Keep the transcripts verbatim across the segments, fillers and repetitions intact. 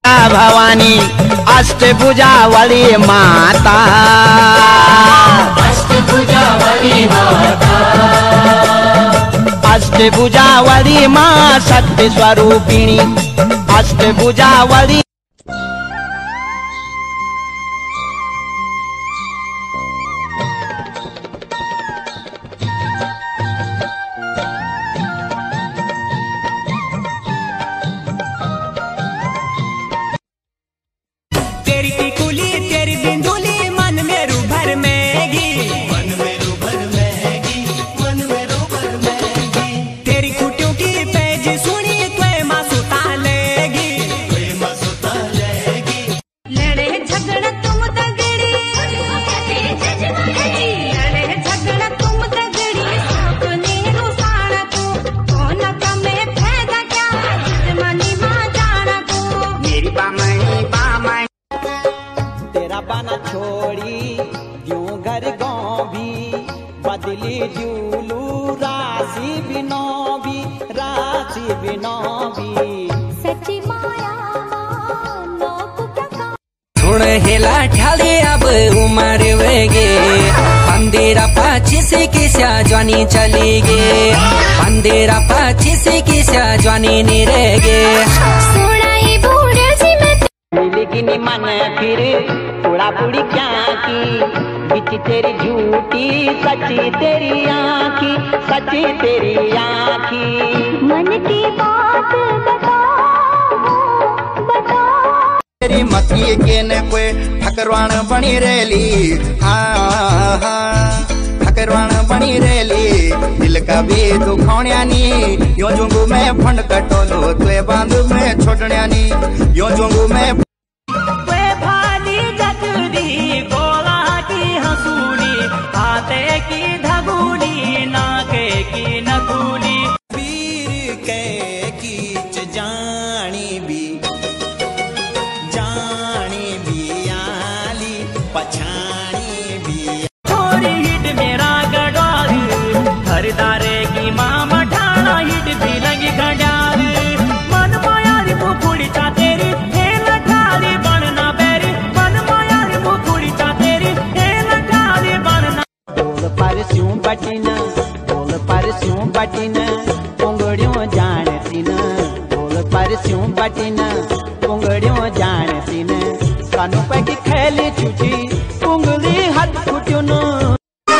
भवानी अष्टभुजा वाली माता, अष्टभुजा वाली माता, अष्टभुजा वाली माँ सत्य स्वरूपिणी, अष्टभुजा वाली। छोड़ी यूं घर गाँव भी बदली जूलू राशि बिनोबी, राशि बिनोबी सच्ची माया सुन हेला ठाले अब उमर वेगे पंदेरा पच्चीस की ज्वानी चली गे, पंदेरा पच्चीस की ज्वानी नहीं रहेगे। मिलेगी मन फिर थोड़ा बुड़ी क्या की, बिच तेरी झूठी सच्ची तेरी आँखी, सच्ची तेरी आँखी। मन की बात बता बता, तेरी मती के न कोई ठकरवाण बनी रेली, हाँ हाँ ठकरवाण बनी रेली। दिल का भी दुखावण्या नी यो जोंगू में फंड कटोलो, तुए बांध में छोड़ण्या नी यो जोंगू में। की धगुली नाके की नगुली, वीर के कीच जानी भी जानी भी आली पछानी भी। छोरी हिट मेरा गढ़वाली हरदारे की माँ मठाना हिट भी लगी घड़ियाल। मन मायारी मुखुड़ी चा तेरी हेल ठाली बनना बेरी, मन मायारी मुखुड़ी चा तेरी हेल ठाली बनना। बोल पर स्यूं बटिन, बोल पर स्यूं बटिन पुंगड़ियों जानती न, बोल पर स्यूं बटिन पुंगड़ियों जानती न। कानू पे की खेली चुची पुंगली हाथ फुट्यो न।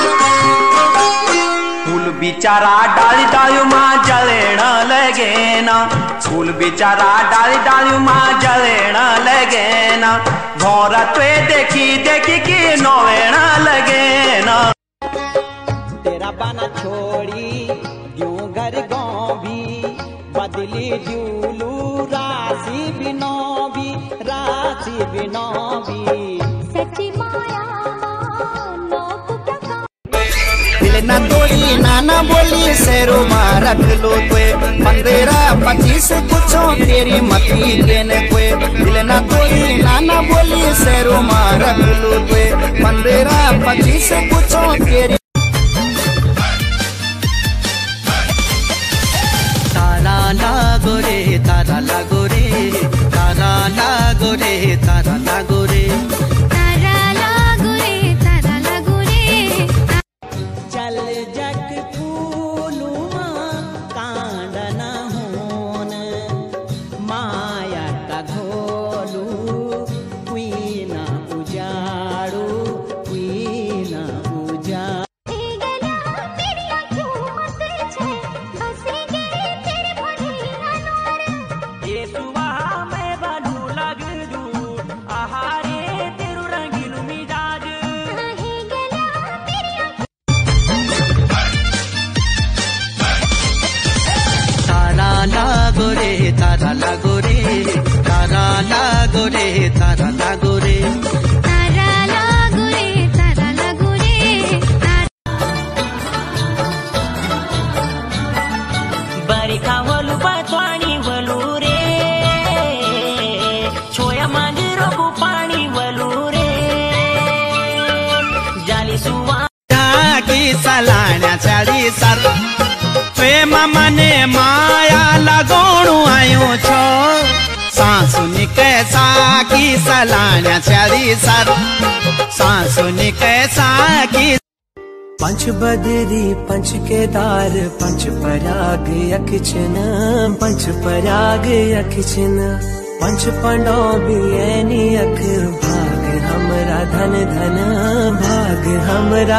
फूल बिचारा डाली डाली माँ जलेण लगे ना, फूल बिचारा डाली डाली माँ जलेण लगे ना। भौरा तुए देखी देखी की नोवेण लगे ना। तेरा बाना छोड़ी यूं घर गाँव भी बदली जूलू राशि बिनोबी, राशि बिनोबी सच्ची माया ना तोड़ी नाना बोली शेरो माँ रख लो तुए, पंद्रह पच्चीस कुछो तेरी मती देने कोई। दिल ना तोड़ी नाना बोली शेरो माँ रख लो तुए, पंद्रह पच्चीस कुछो तेरी। तारा लागो रे तारा लागो रे, तारा लागो रे तारा लागो रे, तारा लागो रे तारा लागो रे। चल जग फूलुआ कांड न होन, माया का घोलू कुई न उजाड़ू, कुई न उजाड़ू। लागो रे तारा लागो रे, तारा लागो रे तारा लागो रे, तारा लागो रे तारा लागो रे। बरिखा वलू पाणी वलू रे, छोया मांजरो को पानी वलू रे। जाली सुवा की सलाण्या चाली सर प्रेम मने माया लगोणु आयो छो, सांसु निके कैसा की सलाना चली सर सांसुनी कैसा की पंच बदरी पंच केदार पंच पराग यक्षिन पंच पराग यक्षिन पंच पंडोबी ऐनी अख भाग हमरा धन धन भाग हमरा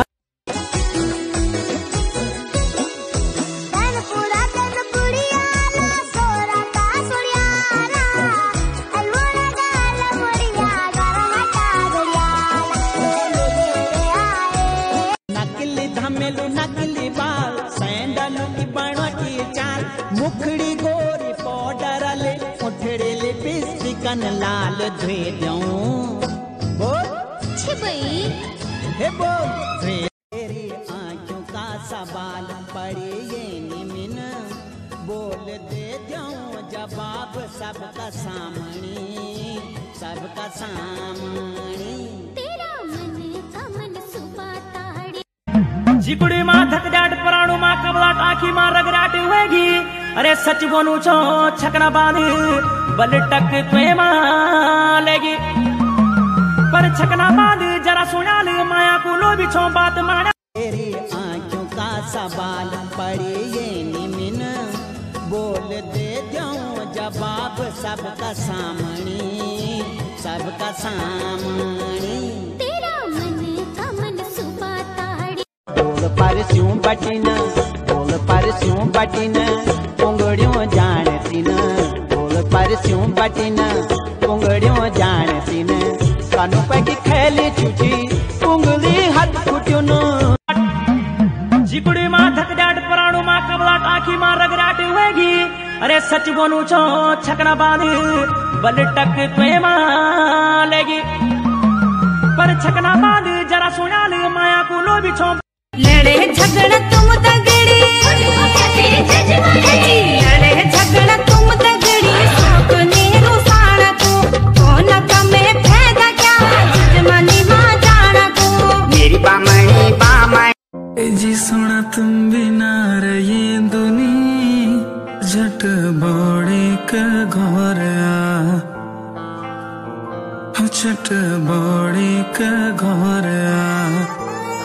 नकली धमेलू नकली बाल सैंडलू की बनवटी चाल मुखड़ी गोरी पाउडर ले उठड़े लिपस्टिक लाल धोए दूं बोल छिबई हे बोल तेरी आंखों का सवाल पड़े ये निमिन बोल दे दूं जवाब सबका सामने सबका सामने तेरा मन का मन सुबह ताड़ी जिकुड़ी माँ धक जाट पराणु माँ कबलाट आखी माँ रगराट होगी अरे सच बोलू छो छकना बांध बल टक तुए माँ लेगी पर छकना बांध जरा सुना ले माया को लो भी छो बात माना तेरी आंखों का सवाल पड़े ये निमिन बोल दे दूं जवाब सबका सामने सबका सामने तेरा मन का मन सुबह ताड़ी बोल पर स्यूं बटिन बोल पर स्यूं बटिन पुंगड़ियों जानती न बोल पर स्यूं बटिन पुंगड़ियों जानती न कानू पे की खैली चुची उंगली हाथ कुटियों जिकुड़ी माँ धक जाट पराणु माँ कबलाट आखी माँ रगराट होगी अरे सच बोलू छो छकना बांध बल टक तुए माँ लेगी पर छकना बांध जरा सुना ले माया को लो भी छो लड़े झगड़ा तुम तगड़ी लड़े झगड़ा तुम तगड़ी सपने रुसाना को कौन कमे फायदा क्या जजमानी मां जाना को मेरी बामणी बामणी जी सुना तुम बिना रहे दुनी झट बड़े का घर आ झट बड़े का घर आ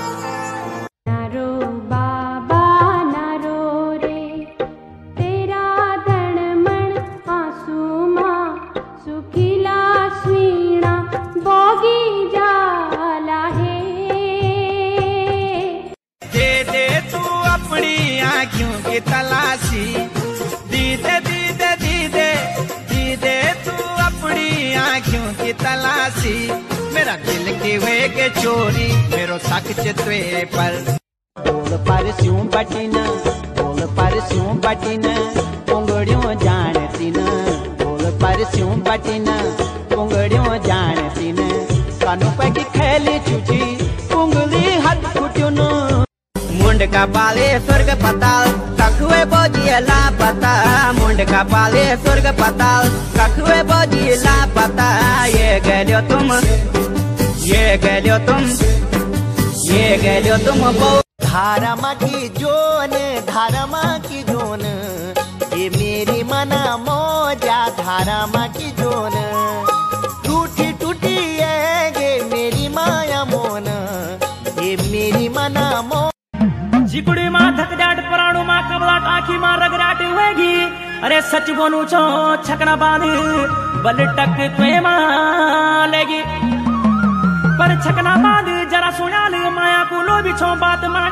तलाशी दीदे दीदे दीदे दीदे तू अपनी आँखों की तलाशी मेरा दिल की हुए के चोरी मेरो सक चित्वे पर बोल पर स्यूं बटिन बोल पर स्यूं बटिन पुंगड़ियों जानती न बोल पर स्यूं बटिन पुंगड़ियों जानती न कानू पे की खैली चुची उंगली हाथ कुटियों मुंड का पाले स्वर्ग पताल कखुए बोझिए लापता मुंड का पाले स्वर्ग पताल कखुए बोझिए लापता ये गलियो तुम ये गलियो तुम ये गलियो तुम धारमा की जोन धारमा की जोन ये मेरी मना मोजा धारमा की जोन टूटी टूटी ये मेरी माया मोन ये मेरी मना मो जिकुड़ी माँ धक जाट पराणु माँ कबलाट आखी माँ रगराट होगी अरे सच बोलू छो छकना बांध बल टक तुए माँ लेगी पर छकना बांध जरा सुना ले माया को लो भी छो बात माना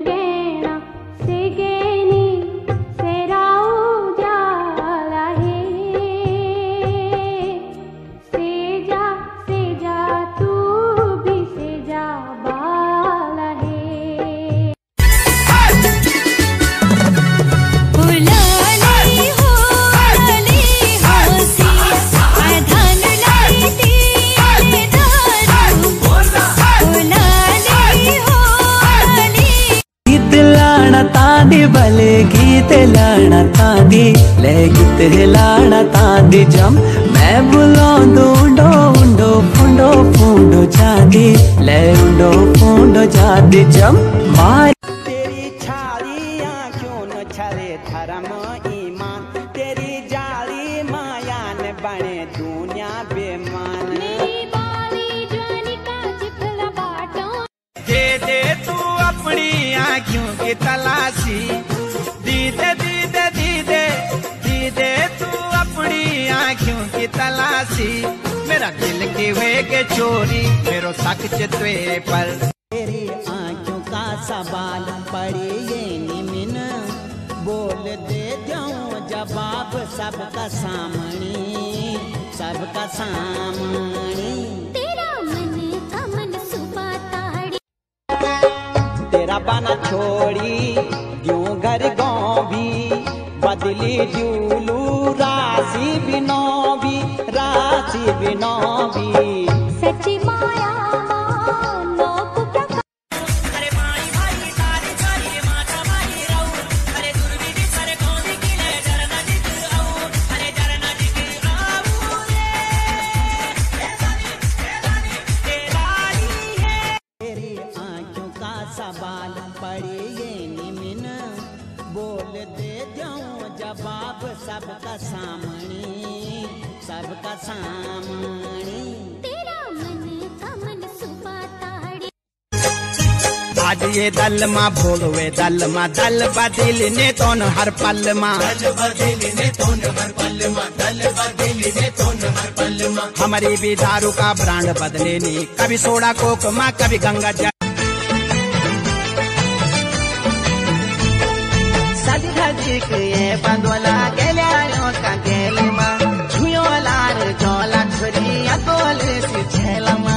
तांदी भले गीत लाना तांदी ले गीत लाना तांदी जम मैं बुला दूंडो उंडो फुंडो फुंडो जादी ले उंडो फुंडो जादी जम मार तेरी छाली आँखों न छले धर्म ईमान तेरी जाली माया न बने दुनिया की तलाशी। दीदे दीदे दीदे दीदे तू अपनी आँखों की तलाशी। मेरा दिल की वे के चोरी मेरो शक चितवे पर। तेरी आँखों का सवाल पड़ी ये निमिन, बोल दे जाऊं जवाब सबका सामने, सबका सामने। तेरा मन का मन सुबह ताड़ी, तेरा बना छोड़ी क्यों घर गाँव भी, बदली जूलू राशि बिनोबी, राशि बिनोबी। सच्ची माया मानो कुका। अरे माई भाई तारी तारी माता माई राऊ। अरे दुर्वी दी सरे कोंदी किले जरना दिख आऊ। अरे जरना दिख आऊ रे ए दानी ए दानी ए दानी है। तेरी आँखों का सवाल पड़ी ये निमिन, बोल दे जाऊं जवाब सबका सामने, सबका सामने। तेरा मन का मन सुबह ताड़ी, आज ये दल माँ भोलवे दल माँ दल बदिल ने तोन हर पल माँ, दल बदिल ने तोन हर पल माँ, दल बदिल ने तोन हर पल माँ। हमारी भी दारू का ब्रांड बदले नी, कभी सोडा कोक माँ कभी गंगा जल। सज धज के बंदोला गेल्या का गेलमा, झुयो लार जोला छोरी अतोल सी झेलमा।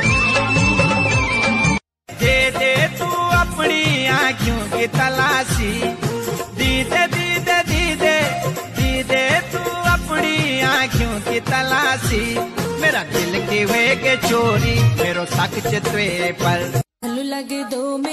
दे दे तू अपनी आँखों की तलाशी। दीदे दीदे दीदे दीदे तू अपनी आँखों की तलाशी। मेरा दिल की वे के चोरी मेरो शक चितवे पर। लगे दो